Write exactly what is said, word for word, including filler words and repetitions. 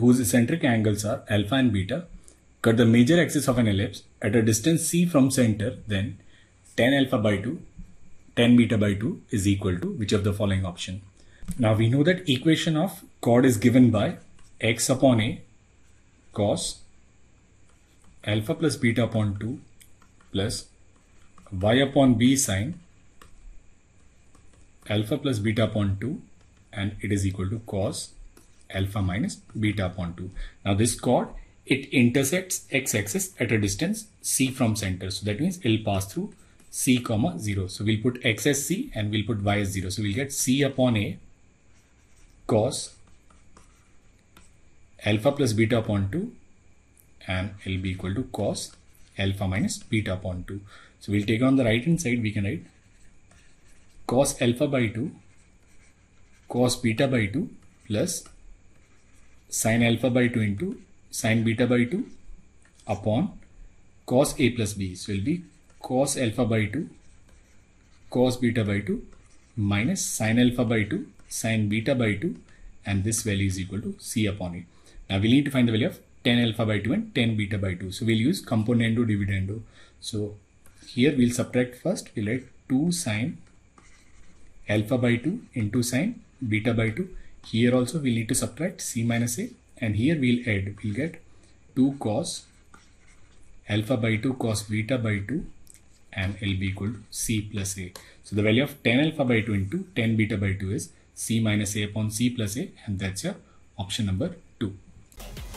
whose eccentric angles are alpha and beta, cut the major axis of an ellipse at a distance c from center, then tan alpha by two, tan beta by two is equal to which of the following option? Now we know that equation of chord is given by x upon a cos alpha plus beta upon two plus y upon b sine alpha plus beta upon two, and it is equal to cos alpha minus beta upon two. Now this chord, it intersects x-axis at a distance c from center. So that means it will pass through c comma zero. So we'll put x as c and we'll put y as zero. So we'll get c upon a cos alpha plus beta upon two, and it will be equal to cos alpha minus beta upon two. So we'll take on the right hand side, we can write cos alpha by two cos beta by two plus sin alpha by two into sin beta by two upon cos a plus b. So it will be cos alpha by two cos beta by two minus sin alpha by two sin beta by two, and this value is equal to c upon a. Now we need to find the value of tan alpha by two and tan beta by two. So we'll use componendo dividendo. So here we'll subtract first. We'll write two sin alpha by two into sin beta by two. Here also we'll need to subtract c minus a, and here we'll add. We'll get two cos alpha by two cos beta by two, and it'll be equal to c plus a. So the value of tan alpha by two into tan beta by two is c minus a upon c plus a, and that's your option number two.